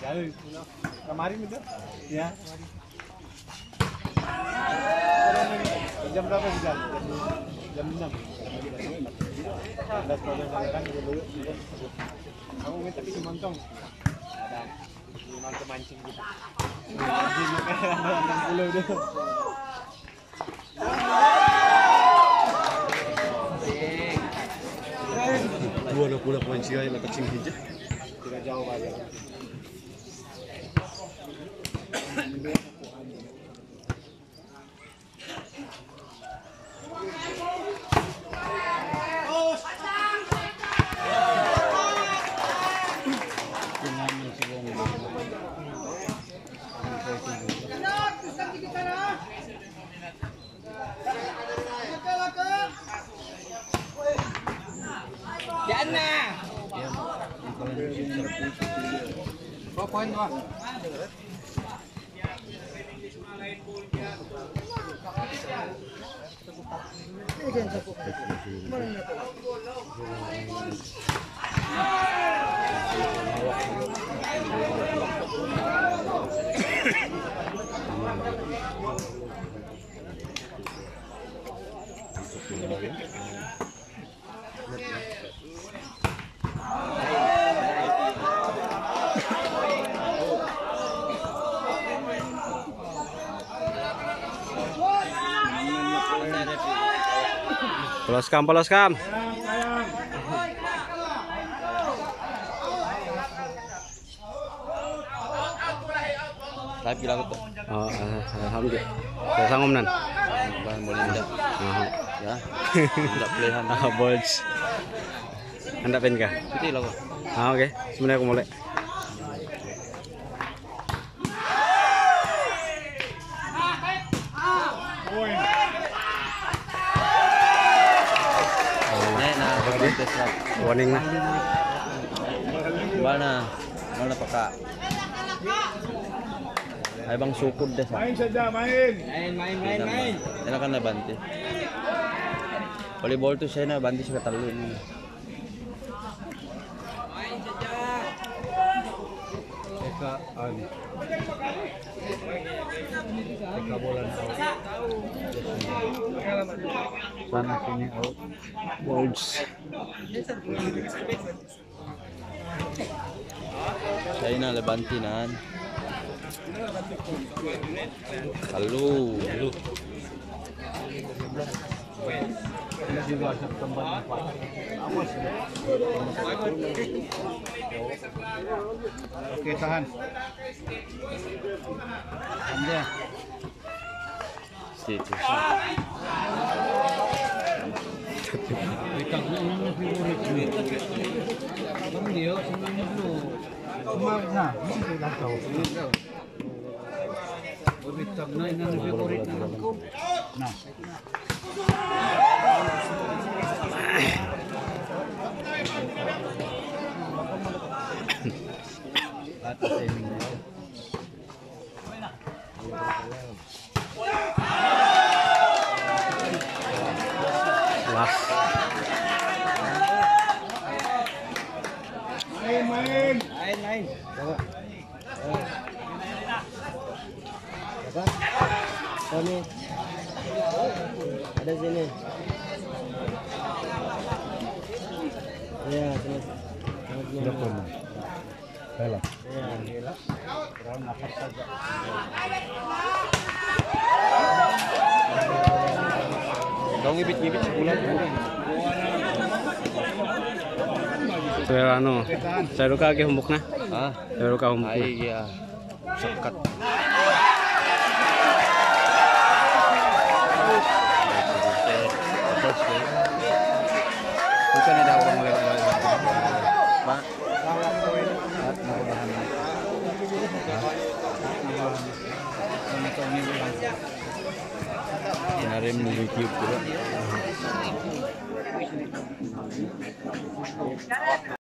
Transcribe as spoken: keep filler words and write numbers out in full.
Kemarin itu, ya. Jam berapa bisa? Jam enam. Ada sekolah kan dulu. Kamu minta bikin montong. Ada montong mancing gitu. Mancing enam puluh deh. Dua nak pulang mancing aja nak kecing hijau. Tidak jauh aja. Jana. Berapa poin tuh? Polos kam, polos kam. Live bilang itu. Oh, alhamdulillah. Saya sanggup nan. Bahan boleh tidak. Ya. Tidak pilihan. Ah, bols. Anda pen kah? Itu lah. Ah, oke. Sebenarnya aku mulai. Warning na. Mana? Mana peka? Ay bang sukod deh. Main saja, main. Main, main, main, main. Yan kan na banti. Volleyball tuh saya na banti sa katalo ini. Main saja. Eka ani. Eka bola out. Sana sini out. Balls. Saya na lebanti nan. Halo, halo. Ini juga tempat Pak. Awas. Oke, tahan. Anda. Situ. Ikan ini favorit ini. Kamu dia sebenarnya dulu. Nah, ini sudah tahu. Favorit nah ini favorit aku. Nah. Atas ini. Las. Main, main, main, main. Coba. Apa? Sini. Ada sini. Ya, sini. Sudah pernah. Bela. Ya, bela. Kurang nafas saja. Kau ngibit-ngibit sebulan bulan. Saya anu, saya luka lagi humbuknya. Ah, saya luka humbuknya. iya. Sekat. Bukan ada orang lewat-lewat. Pak. Kemarin di YouTube juga.